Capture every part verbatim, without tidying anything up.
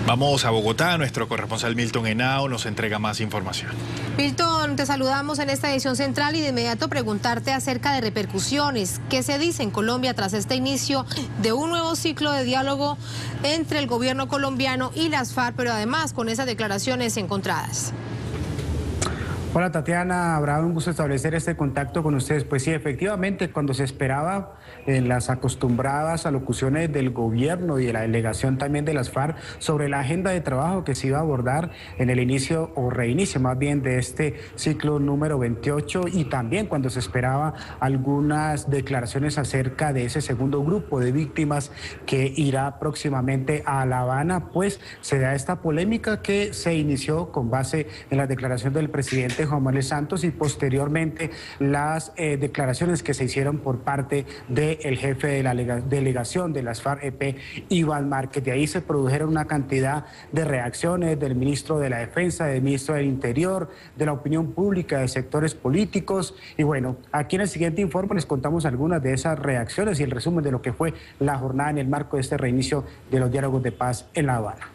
Vamos a Bogotá, nuestro corresponsal Milton Henao nos entrega más información. Milton, te saludamos en esta edición central y de inmediato preguntarte acerca de repercusiones. ¿Qué se dice en Colombia tras este inicio de un nuevo ciclo de diálogo entre el gobierno colombiano y las FARC, pero además con esas declaraciones encontradas? Hola Tatiana, habrá un gusto establecer este contacto con ustedes. Pues sí, efectivamente, cuando se esperaba en las acostumbradas alocuciones del gobierno y de la delegación también de las FARC sobre la agenda de trabajo que se iba a abordar en el inicio o reinicio más bien de este ciclo número veintiocho, y también cuando se esperaba algunas declaraciones acerca de ese segundo grupo de víctimas que irá próximamente a La Habana, pues se da esta polémica que se inició con base en la declaración del presidente Juan Manuel Santos y posteriormente las eh, declaraciones que se hicieron por parte del jefe de la delegación de las FARC-E P, Iván Márquez. De ahí se produjeron una cantidad de reacciones del ministro de la Defensa, del ministro del Interior, de la opinión pública, de sectores políticos. Y bueno, aquí en el siguiente informe les contamos algunas de esas reacciones y el resumen de lo que fue la jornada en el marco de este reinicio de los diálogos de paz en La Habana.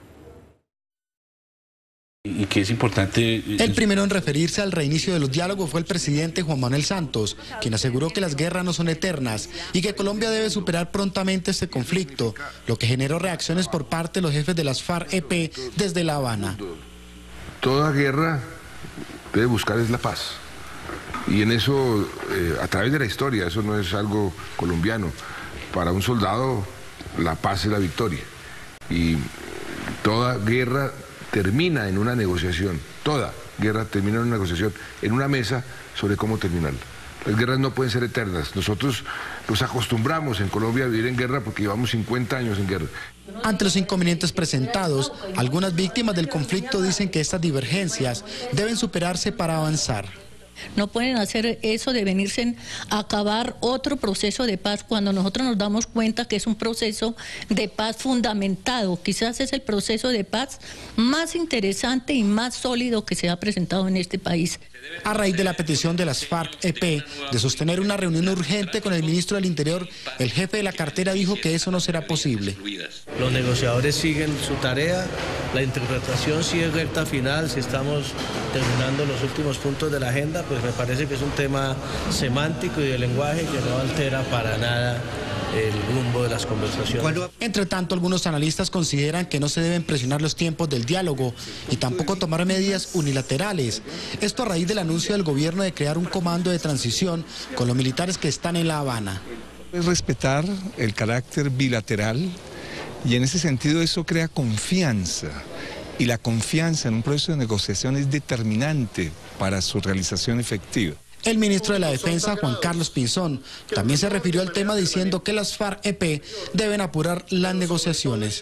Y que es importante... El primero en referirse al reinicio de los diálogos fue el presidente Juan Manuel Santos, quien aseguró que las guerras no son eternas y que Colombia debe superar prontamente este conflicto, lo que generó reacciones por parte de los jefes de las FARC-E P desde La Habana. Toda guerra debe buscar es la paz, y en eso, eh, a través de la historia, eso no es algo colombiano. Para un soldado la paz es la victoria, y toda guerra termina en una negociación, toda guerra termina en una negociación, en una mesa sobre cómo terminarla. Las guerras no pueden ser eternas. Nosotros nos acostumbramos en Colombia a vivir en guerra porque llevamos cincuenta años en guerra. Ante los inconvenientes presentados, algunas víctimas del conflicto dicen que estas divergencias deben superarse para avanzar. No pueden hacer eso de venirse a acabar otro proceso de paz cuando nosotros nos damos cuenta que es un proceso de paz fundamentado. Quizás es el proceso de paz más interesante y más sólido que se ha presentado en este país. A raíz de la petición de las FARC-E P de sostener una reunión urgente con el ministro del Interior, el jefe de la cartera dijo que eso no será posible. Los negociadores siguen su tarea, la interpretación sí es recta final, si estamos terminando los últimos puntos de la agenda, pues me parece que es un tema semántico y de lenguaje que no altera para nada el rumbo de las conversaciones. Entre tanto, algunos analistas consideran que no se deben presionar los tiempos del diálogo y tampoco tomar medidas unilaterales. Esto a raíz del anuncio del gobierno de crear un comando de transición con los militares que están en La Habana. Es respetar el carácter bilateral y en ese sentido eso crea confianza. Y la confianza en un proceso de negociación es determinante para su realización efectiva. El ministro de la Defensa, Juan Carlos Pinzón, también se refirió al tema diciendo que las FARC-E P deben apurar las negociaciones.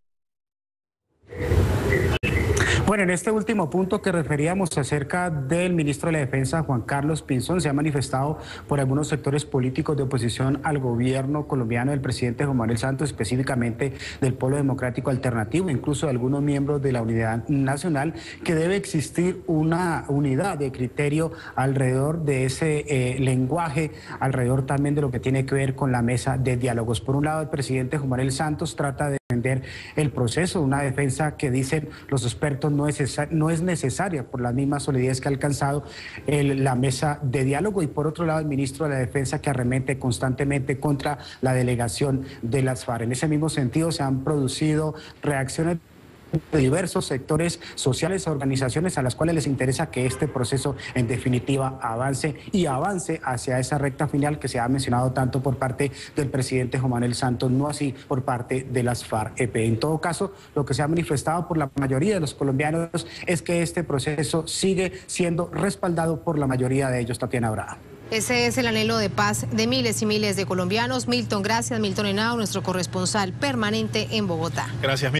Bueno, en este último punto que referíamos acerca del ministro de la Defensa, Juan Carlos Pinzón, se ha manifestado por algunos sectores políticos de oposición al gobierno colombiano del presidente Juan Manuel Santos, específicamente del Polo Democrático Alternativo, incluso de algunos miembros de la Unidad Nacional, que debe existir una unidad de criterio alrededor de ese eh, lenguaje, alrededor también de lo que tiene que ver con la mesa de diálogos. Por un lado, el presidente Juan Manuel Santos trata de defender el proceso, una defensa que dicen los expertos no es, no es necesaria por la misma solidez que ha alcanzado el, la mesa de diálogo, y por otro lado el ministro de la Defensa que arremete constantemente contra la delegación de las FARC. En ese mismo sentido se han producido reacciones de diversos sectores sociales, organizaciones a las cuales les interesa que este proceso en definitiva avance y avance hacia esa recta final que se ha mencionado tanto por parte del presidente Juan Manuel Santos, no así por parte de las FARC-E P. En todo caso, lo que se ha manifestado por la mayoría de los colombianos es que este proceso sigue siendo respaldado por la mayoría de ellos. Tatiana Brada. Ese es el anhelo de paz de miles y miles de colombianos. Milton, gracias. Milton Henao, nuestro corresponsal permanente en Bogotá. Gracias, Milton.